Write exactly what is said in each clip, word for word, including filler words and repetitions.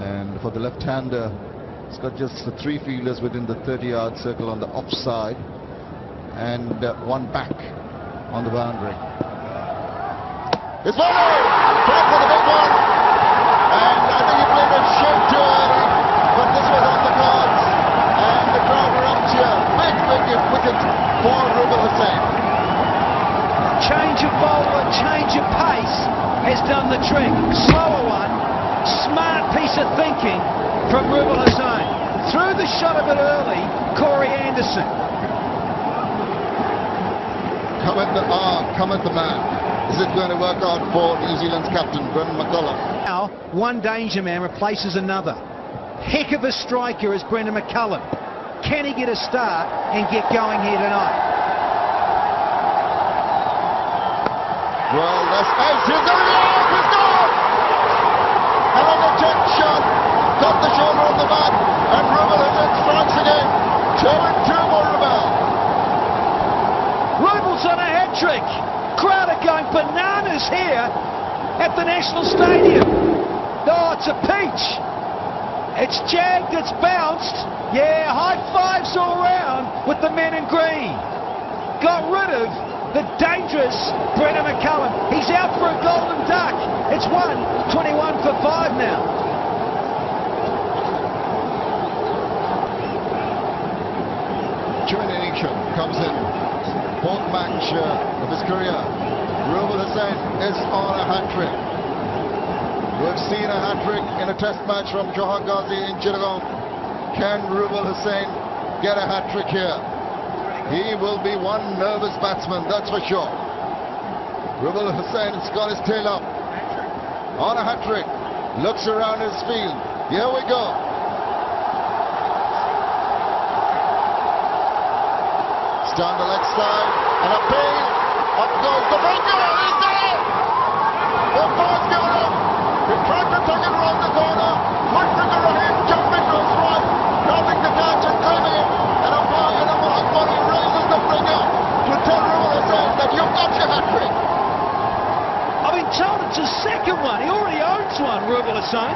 And for the left-hander, he's got just the three fielders within the thirty-yard circle on the offside, and uh, one back on the boundary. It's volley! Try for the big one! And I think he played a shade too early, but this was on the cards. And the crowd were up here. Big, big wicket for Rubel Hossain. Change of bowler, change of pace has done the trick. Slower one, smart piece of thinking from Rubel Hossain. Threw the shot a bit early, Corey Anderson. Come at the ah, come at the man. Is it going to work out for New Zealand's captain, Brendan McCullum? Now, one danger man replaces another. Heck of a striker is Brendan McCullum. Can he get a start and get going here tonight? Well, that's ace. He's got it out. He's gone. And on the check shot, got the shoulder on the bat, and Rubel Hossain strikes again. Two and two for Rubel. Rubel's on a hat trick. Crowd are going bananas here at the National Stadium. Oh, it's a peach. It's jagged, it's bounced. Yeah, high fives all round with the men in green. Got rid of the dangerous Brendan McCullum. He's out for a golden duck. It's one, twenty-one for five now. Juvenation comes in. Fourth match uh, of his career. Rubel Hossain is on a hat-trick. We've seen a hat-trick in a test match from Johar Ghazi in Chittagong. Can Rubel Hossain get a hat-trick here? He will be one nervous batsman, that's for sure. Rubel Hossain has got his tail up. On a hat-trick. Looks around his field. Here we go. Down the leg side, and a peel, up goes the finger, he's there! The ball's given up, he tried to take it around the corner, one finger ahead, jumping to his right, grabbing the catch and claiming it, and a ball in a mark, but he raises the finger to tell Rubel Hossain that you've got your hat-trick. I've been told it's his second one, he already owns one, Rubel Hossain.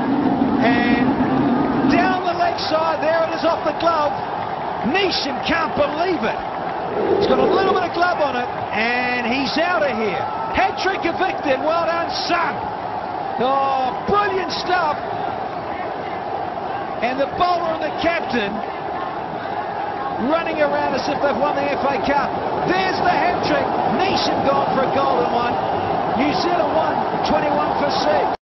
And down the leg side, there it is off the glove. Nishan can't believe it. He's got a little bit of glove on it, and he's out of here. Hat-trick evicted. Well done, son. Oh, brilliant stuff. And the bowler and the captain running around as if they've won the F A Cup. There's the hat-trick. Nishan gone for a golden one. New Zealand won, twenty-one for six.